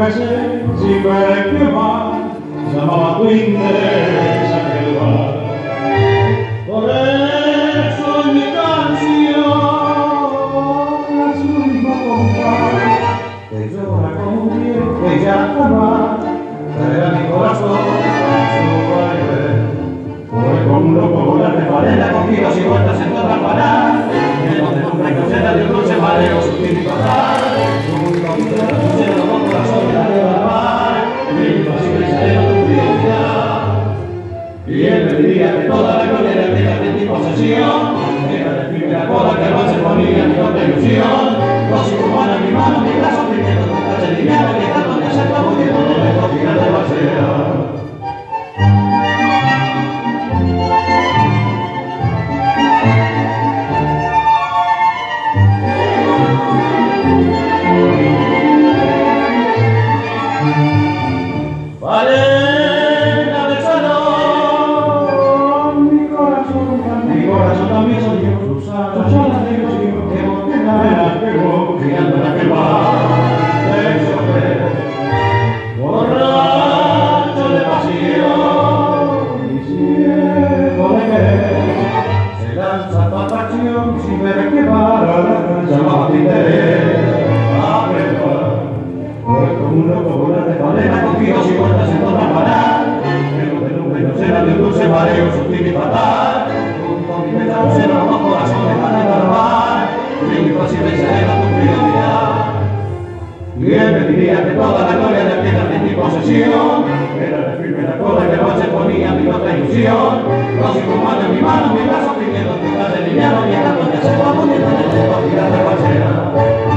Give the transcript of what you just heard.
besé sin ver qué más llamaba tu interés aquel bar. Por eso en mi canción es un mismo compás que llora como un viejo que ya jamás traerá mi corazón a su vaivén. Voy como un loco volante parela con giros y vueltas en toda parar, en donde tu precaución de un dulce mareo sutil y total. Un poquito de la suceda, los corazones la de la mar, mi impasible sereno tu prioridad. Y él me diría que toda la gloria de aquella de mi posesión era decirme la cola que no se ponía mi otra ilusión. Dos y tu mano en mi mano, mi brazo pidiendo tu calle lineal, llegando de hacer como viendo no me cogía de paseo. Valena del salón, mi corazón también soñó cruzar las olas de ilusión que vos me la pegó, girando en aquel bar del chofer, borracho de pasión y ciego de querer, se lanza tu atracción sin ver qué vara llamaba tu interés aquel bar. Fue como un loco volante valena con giros y vueltas en toda parar, que no te nube no será de un dulce mareo sutil y fatal. Junto a mi meta no será los dos corazones van a agarrar, mi imposible serena tu prioridad. Y él me diría que toda la gloria de aquella de mi posesión era decirme la cola que no se ponía mi otra ilusión. Dos y tu mano en mi mano, mi brazo pidiendo tu calle lineal, llegando de hacer la poniendo en el tiempo a girar de cualquiera.